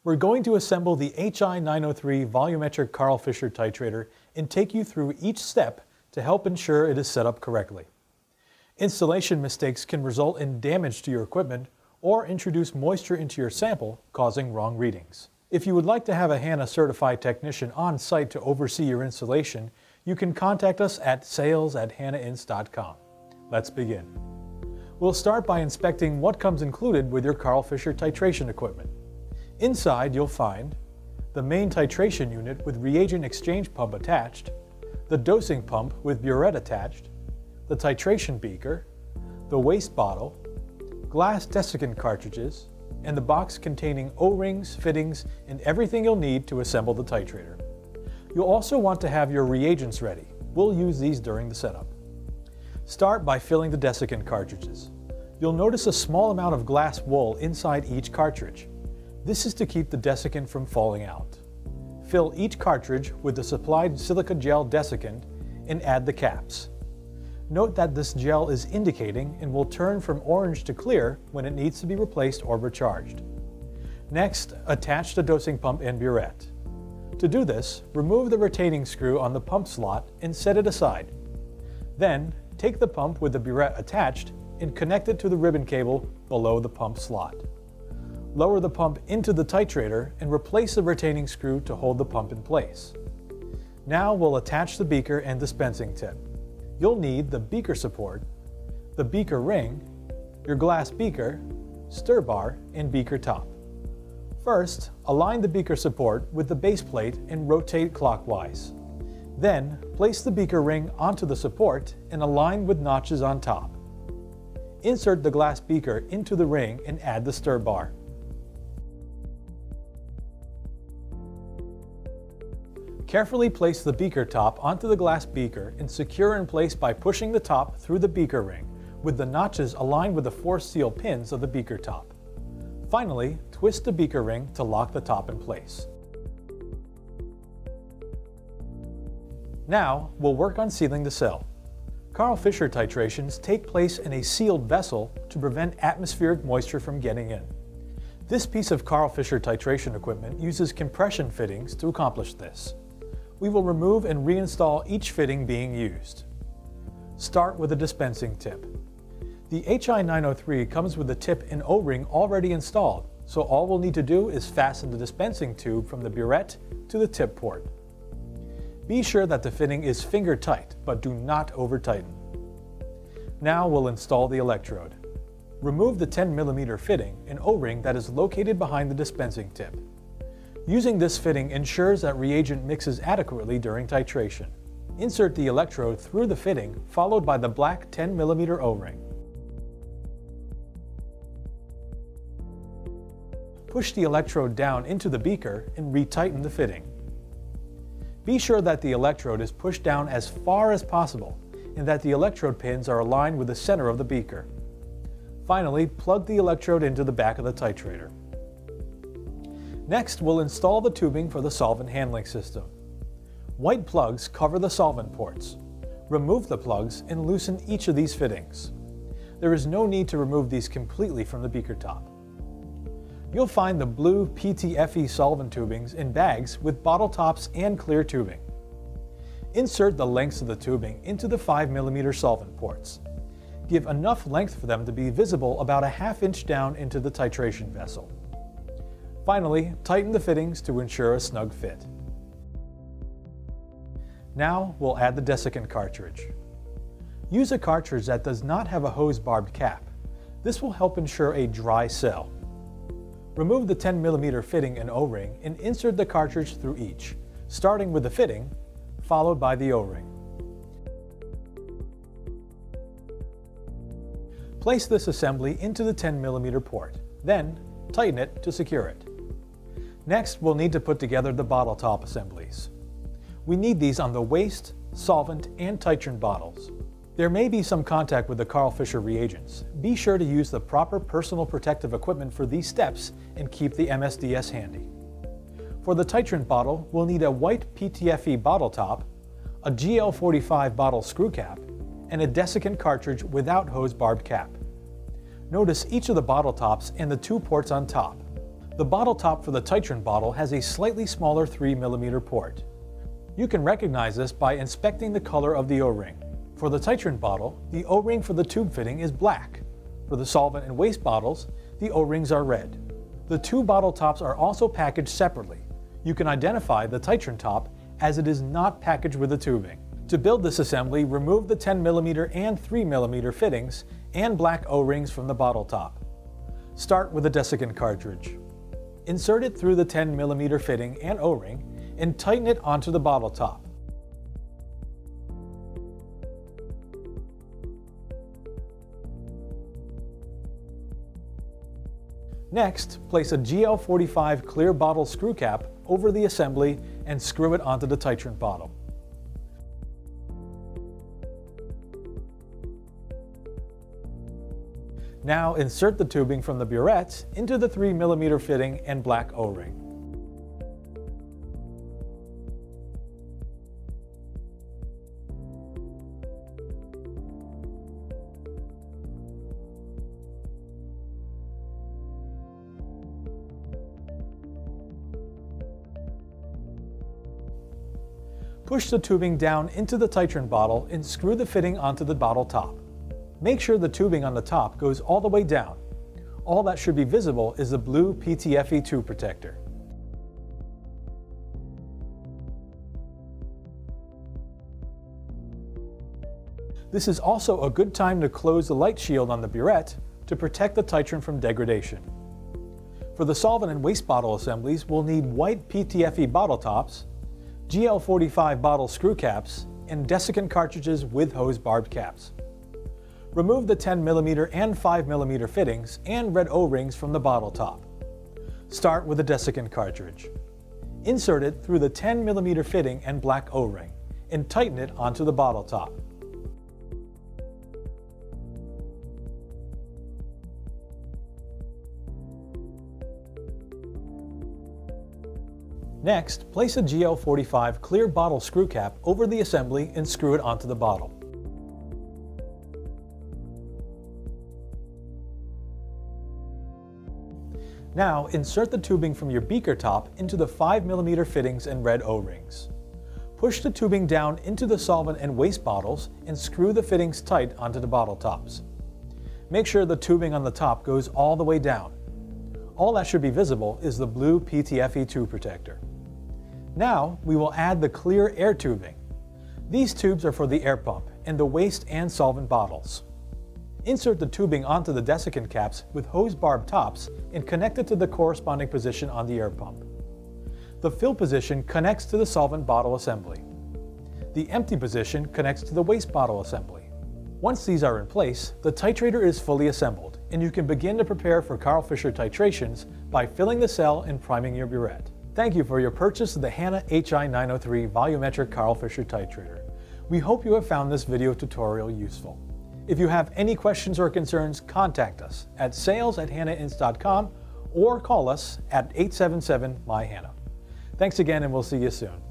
We're going to assemble the HI903 Volumetric Karl Fischer Titrator and take you through each step to help ensure it is set up correctly. Installation mistakes can result in damage to your equipment or introduce moisture into your sample, causing wrong readings. If you would like to have a Hanna certified technician on site to oversee your installation, you can contact us at sales@hannainst.com. Let's begin. We'll start by inspecting what comes included with your Karl Fischer titration equipment. Inside you'll find the main titration unit with reagent exchange pump attached, the dosing pump with burette attached, the titration beaker, the waste bottle, glass desiccant cartridges, and the box containing O-rings, fittings, and everything you'll need to assemble the titrator. You'll also want to have your reagents ready. We'll use these during the setup. Start by filling the desiccant cartridges. You'll notice a small amount of glass wool inside each cartridge. This is to keep the desiccant from falling out. Fill each cartridge with the supplied silica gel desiccant and add the caps. Note that this gel is indicating and will turn from orange to clear when it needs to be replaced or recharged. Next, attach the dosing pump and burette. To do this, remove the retaining screw on the pump slot and set it aside. Then, take the pump with the burette attached and connect it to the ribbon cable below the pump slot. Lower the pump into the titrator and replace the retaining screw to hold the pump in place. Now we'll attach the beaker and dispensing tip. You'll need the beaker support, the beaker ring, your glass beaker, stir bar, and beaker top. First, align the beaker support with the base plate and rotate clockwise. Then, place the beaker ring onto the support and align with notches on top. Insert the glass beaker into the ring and add the stir bar. Carefully place the beaker top onto the glass beaker and secure in place by pushing the top through the beaker ring, with the notches aligned with the force seal pins of the beaker top. Finally, twist the beaker ring to lock the top in place. Now, we'll work on sealing the cell. Karl Fischer titrations take place in a sealed vessel to prevent atmospheric moisture from getting in. This piece of Karl Fischer titration equipment uses compression fittings to accomplish this. We will remove and reinstall each fitting being used. Start with a dispensing tip. The HI903 comes with the tip and O-ring already installed, so all we'll need to do is fasten the dispensing tube from the burette to the tip port. Be sure that the fitting is finger tight, but do not over tighten. Now we'll install the electrode. Remove the 10mm fitting and O-ring that is located behind the dispensing tip. Using this fitting ensures that reagent mixes adequately during titration. Insert the electrode through the fitting, followed by the black 10mm O-ring. Push the electrode down into the beaker and retighten the fitting. Be sure that the electrode is pushed down as far as possible and that the electrode pins are aligned with the center of the beaker. Finally, plug the electrode into the back of the titrator. Next, we'll install the tubing for the solvent handling system. White plugs cover the solvent ports. Remove the plugs and loosen each of these fittings. There is no need to remove these completely from the beaker top. You'll find the blue PTFE solvent tubings in bags with bottle tops and clear tubing. Insert the lengths of the tubing into the 5mm solvent ports. Give enough length for them to be visible about a ½ inch down into the titration vessel. Finally, tighten the fittings to ensure a snug fit. Now we'll add the desiccant cartridge. Use a cartridge that does not have a hose-barbed cap. This will help ensure a dry cell. Remove the 10mm fitting and O-ring and insert the cartridge through each, starting with the fitting, followed by the O-ring. Place this assembly into the 10mm port, then tighten it to secure it. Next, we'll need to put together the bottle top assemblies. We need these on the waste, solvent, and titrant bottles. There may be some contact with the Karl Fischer reagents. Be sure to use the proper personal protective equipment for these steps and keep the MSDS handy. For the titrant bottle, we'll need a white PTFE bottle top, a GL45 bottle screw cap, and a desiccant cartridge without hose barbed cap. Notice each of the bottle tops and the 2 ports on top. The bottle top for the Titrant bottle has a slightly smaller 3mm port. You can recognize this by inspecting the color of the O-ring. For the Titrant bottle, the O-ring for the tube fitting is black. For the solvent and waste bottles, the O-rings are red. The two bottle tops are also packaged separately. You can identify the Titrant top as it is not packaged with the tubing. To build this assembly, remove the 10mm and 3mm fittings and black O-rings from the bottle top. Start with a desiccant cartridge. Insert it through the 10mm fitting and O-ring and tighten it onto the bottle top. Next, place a GL45 clear bottle screw cap over the assembly and screw it onto the Titrant bottle. Now insert the tubing from the burette into the 3mm fitting and black O-ring. Push the tubing down into the Titrant bottle and screw the fitting onto the bottle top. Make sure the tubing on the top goes all the way down. All that should be visible is the blue PTFE tube protector. This is also a good time to close the light shield on the burette to protect the Titrant from degradation. For the solvent and waste bottle assemblies, we'll need white PTFE bottle tops, GL45 bottle screw caps, and desiccant cartridges with hose barbed caps. Remove the 10mm and 5mm fittings and red O-rings from the bottle top. Start with a desiccant cartridge. Insert it through the 10mm fitting and black O-ring and tighten it onto the bottle top. Next, place a GL45 clear bottle screw cap over the assembly and screw it onto the bottle. Now, insert the tubing from your beaker top into the 5mm fittings and red O-rings. Push the tubing down into the solvent and waste bottles and screw the fittings tight onto the bottle tops. Make sure the tubing on the top goes all the way down. All that should be visible is the blue PTFE tube protector. Now, we will add the clear air tubing. These tubes are for the air pump and the waste and solvent bottles. Insert the tubing onto the desiccant caps with hose barbed tops and connect it to the corresponding position on the air pump. The fill position connects to the solvent bottle assembly. The empty position connects to the waste bottle assembly. Once these are in place, the titrator is fully assembled, and you can begin to prepare for Karl Fischer titrations by filling the cell and priming your burette. Thank you for your purchase of the Hanna HI903 Volumetric Karl Fischer Titrator. We hope you have found this video tutorial useful. If you have any questions or concerns, contact us at sales@hannainst.com or call us at 877-MY-HANNA. Thanks again, and we'll see you soon.